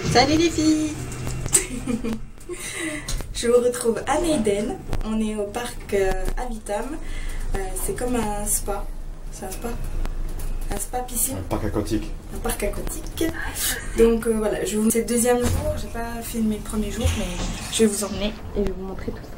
Salut les filles. Je vous retrouve à Meiden. On est au parc Habitam. C'est comme un spa. C'est un spa. Un spa piscine. Un parc aquatique. Un parc aquatique. Donc voilà, c'est le deuxième jour. J'ai pas filmé le premier jour, mais je vais vous emmener et je vais vous montrer tout ça.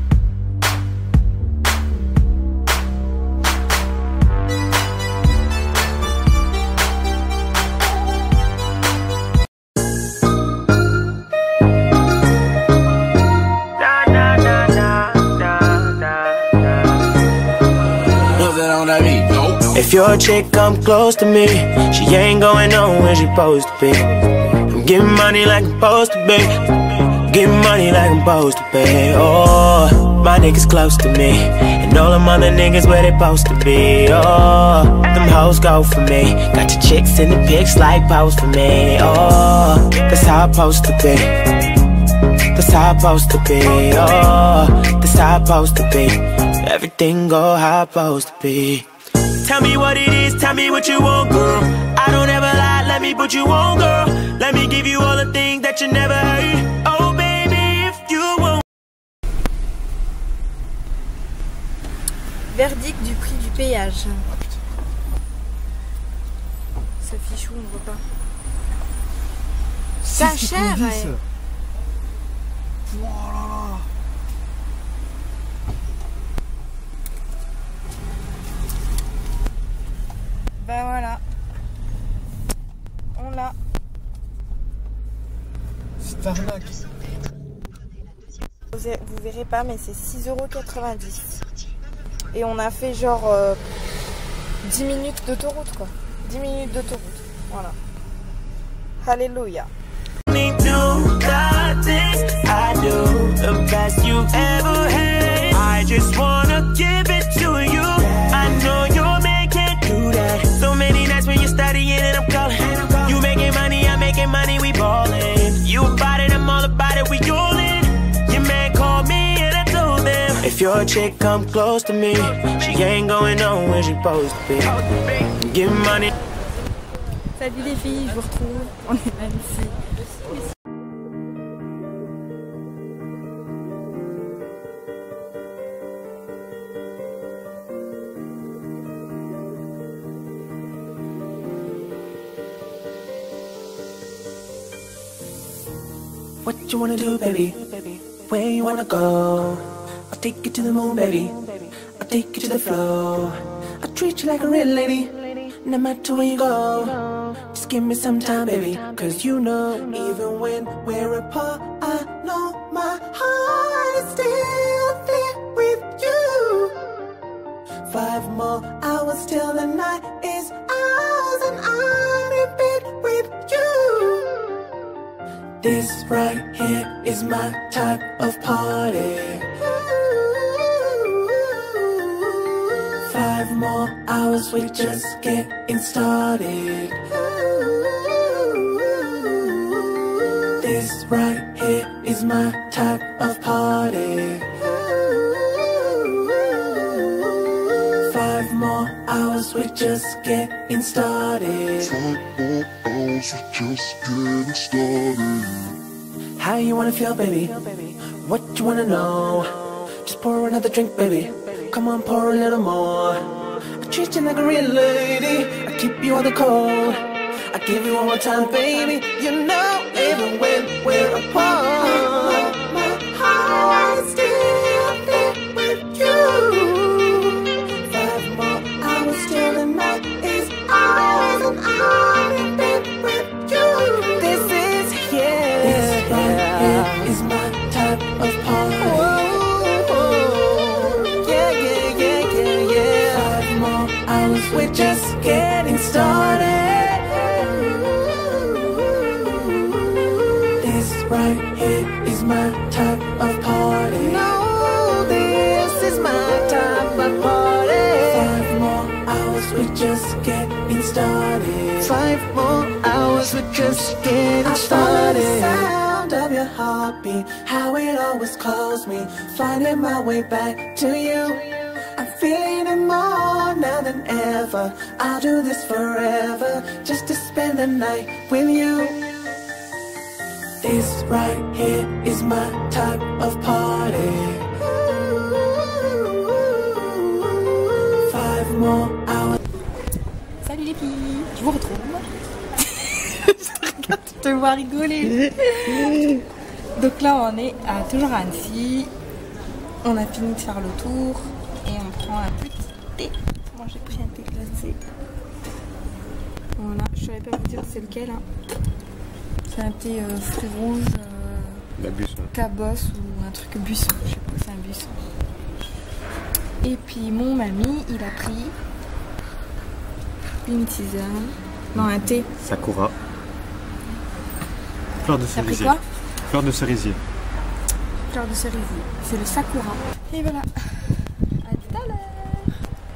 If your chick come close to me, she ain't going nowhere she supposed to be. I'm getting money like I'm supposed to be. Getting money like I'm supposed to be. Oh, my niggas close to me, and all them other niggas where they supposed to be. Oh, them hoes go for me. Got your chicks in the pics like pose for me. Oh, that's how I'm supposed to be. That's how I'm supposed to be. Oh, that's how I'm supposed to be. Everything go how I'm supposed to be. Tell me what it is, tell me what you want, girl. I don't ever lie, let me put you on, girl. Let me give you all the things that you never heard. Oh baby, if you want. Verdict du prix du péage. Ça fiche où, on ne voit pas. C'est cher, ouais. Oh là là. Bah voilà, on l'a. C'est arnaque. Vous verrez pas, mais c'est 6,90 €. Et on a fait genre 10 minutes d'autoroute, quoi. 10 minutes d'autoroute, voilà. Alléluia. I just wanna give it to you. I know you're making do that. So many nights when you're studying and I'm calling. You making money, I'm making money, we ballin'. You about it, I'm all about it, we all in. Your man called me and I told them, if your chick come close to me, she ain't going nowhere she supposed to be. Give money. Salut les filles, je vous retrouve. On est là ici. What you wanna do, baby? Where you wanna go? I'll take you to the moon, baby. I'll take you to the floor. I'll treat you like a real lady, no matter where you go. Just give me some time, baby. Cause you know, even when we're apart, I know my heart is still there with you. 5 more hours till the night is ours, and I'm in bed with you. This right here is my type of party. 5 more hours, we just getting started. This right here is my type of party. 5 more hours, we just getting started. 5 more hours, we just getting started. How you wanna feel, baby? What you wanna know? Just pour another drink, baby. Come on, pour a little more. I treat you like a real lady. I keep you on the cold. I give you one more time, baby. You know, even when we're apart, my heart is still there with you. 5 more hours till the night is ours, and I'm in bed with you. This is, yeah. This right here is my type of party. Yeah, yeah, yeah, yeah, yeah. 5 more hours, we're just getting started. This right here is my type of party. No, this is my type of party. 5 more hours, we're just getting started. 5 more hours, we're just getting started. The sound of your heartbeat, how it always calls me, finding my way back to you. I'm feeling it more now than ever. I'll do this forever, just to spend the night with you. right here is my type of party. 5 more hours. Salut les filles, je vous retrouve. Je te vois rigoler. Donc là on est toujours à Annecy. On a fini de faire le tour et on prend un petit thé. Moi j'ai pris un thé glacé. Voilà, je savais pas vous dire c'est lequel. Hein. C'est un thé fruits rouges, La buisson. cabosse ou un truc buisson. Je sais pas, c'est un buisson. Et puis mon mamie, il a pris une tisane. Non, un thé. Sakura. Fleur de T'as pris cerisier. quoi? Fleur de cerisier. Fleur de cerisier. C'est le sakura. Et voilà. À tout à l'heure.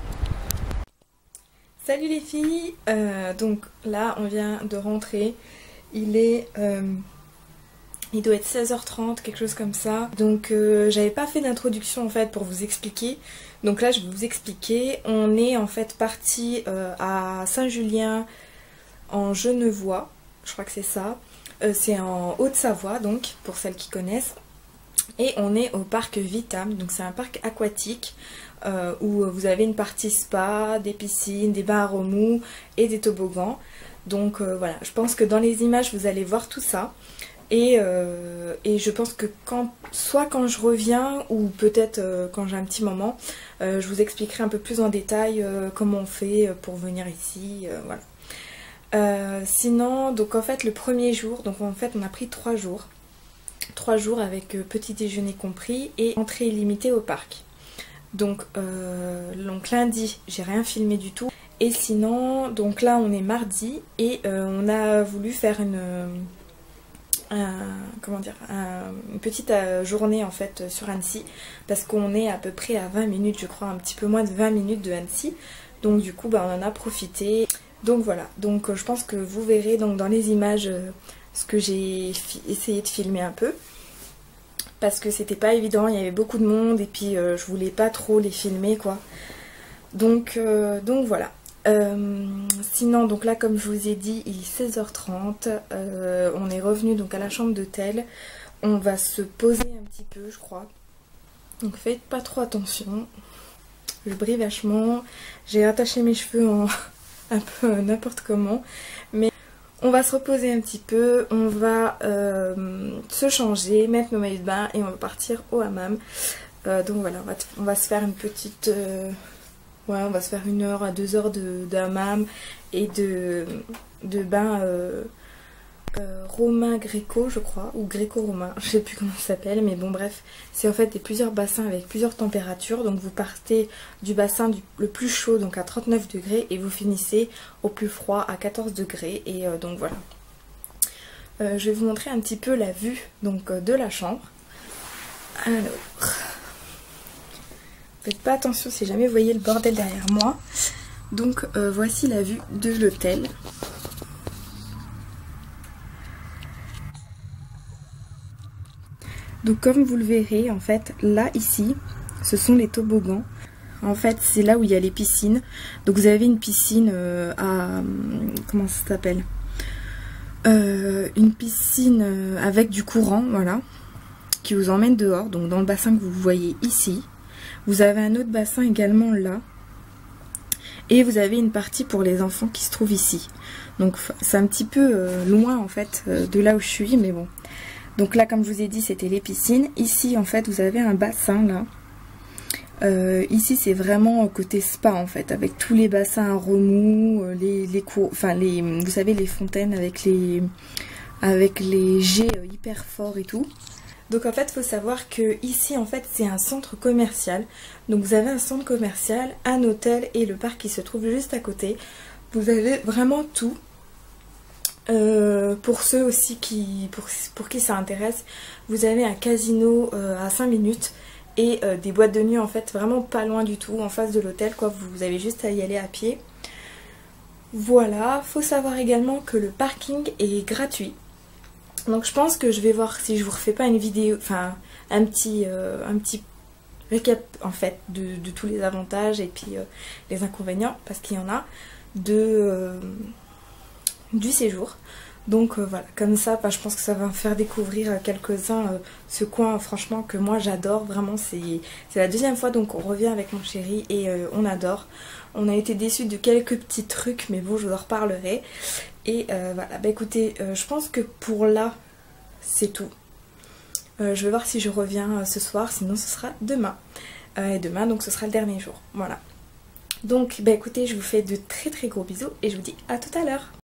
Salut les filles. Donc là, on vient de rentrer. Il est... il doit être 16h30, quelque chose comme ça. Donc j'avais pas fait d'introduction en fait pour vous expliquer. Donc là je vais vous expliquer. On est en fait parti à Saint-Julien en Genevois. Je crois que c'est ça. C'est en Haute-Savoie donc pour celles qui connaissent. Et on est au parc Vitam. Donc c'est un parc aquatique où vous avez une partie spa, des piscines, des bains à remous et des toboggans. Donc voilà, je pense que dans les images vous allez voir tout ça. Et je pense que soit quand je reviens ou peut-être quand j'ai un petit moment, je vous expliquerai un peu plus en détail comment on fait pour venir ici, voilà. Sinon, donc en fait le premier jour, donc en fait on a pris 3 jours. 3 jours avec petit déjeuner compris et entrée illimitée au parc. Donc lundi, j'ai rien filmé du tout. Et sinon, donc là on est mardi et on a voulu faire une petite journée en fait sur Annecy parce qu'on est à peu près à 20 minutes je crois, un petit peu moins de 20 minutes de Annecy, donc du coup bah, on en a profité. Donc voilà, donc je pense que vous verrez donc dans les images ce que j'ai essayé de filmer un peu parce que c'était pas évident, il y avait beaucoup de monde et puis je voulais pas trop les filmer quoi, donc voilà. Sinon donc là comme je vous ai dit il est 16h30, on est revenu donc à la chambre d'hôtel, on va se poser un petit peu je crois, donc faites pas trop attention, je brille vachement, j'ai attaché mes cheveux en un peu n'importe comment, mais on va se reposer un petit peu, on va se changer, mettre nos maillots de bain et on va partir au hammam. Donc voilà, on va se faire une petite... ouais, on va se faire 1 heure à 2 heures de hammam et de bain romain gréco je crois, ou gréco-romain, je sais plus comment ça s'appelle, mais bon bref, c'est en fait plusieurs bassins avec plusieurs températures, donc vous partez du bassin le plus chaud donc à 39 degrés et vous finissez au plus froid à 14 degrés et donc voilà. Je vais vous montrer un petit peu la vue donc de la chambre. Alors... faites pas attention si jamais vous voyez le bordel derrière moi. Donc voici la vue de l'hôtel. Donc comme vous le verrez en fait là ici ce sont les toboggans. En fait c'est là où il y a les piscines. Donc vous avez une piscine à... comment ça s'appelle, une piscine avec du courant, voilà, qui vous emmène dehors, donc dans le bassin que vous voyez ici. Vous avez un autre bassin également là. Et vous avez une partie pour les enfants qui se trouve ici. Donc c'est un petit peu loin en fait de là où je suis, mais bon. Donc là comme je vous ai dit c'était les piscines. Ici en fait vous avez un bassin là. Ici c'est vraiment côté spa en fait, avec tous les bassins à remous, les cours, enfin vous savez les fontaines avec les jets hyper forts et tout. Donc en fait il faut savoir que ici en fait c'est un centre commercial. Donc vous avez un centre commercial, un hôtel et le parc qui se trouve juste à côté. Vous avez vraiment tout. Pour ceux aussi pour qui ça intéresse, vous avez un casino à 5 minutes et des boîtes de nuit en fait vraiment pas loin du tout, en face de l'hôtel quoi, vous avez juste à y aller à pied. Voilà, faut savoir également que le parking est gratuit. Donc je pense que je vais voir si je vous refais pas une vidéo, enfin un petit récap en fait de tous les avantages et puis les inconvénients, parce qu'il y en a, du séjour. Donc voilà, comme ça je pense que ça va me faire découvrir quelques-uns ce coin franchement que moi j'adore. Vraiment c'est la deuxième fois donc on revient avec mon chéri et on adore. On a été déçus de quelques petits trucs mais bon je vous en reparlerai. Et voilà, bah écoutez, je pense que pour là c'est tout. Je vais voir si je reviens ce soir, sinon ce sera demain. Et demain donc ce sera le dernier jour, voilà. Donc bah écoutez, je vous fais de très très gros bisous et je vous dis à tout à l'heure.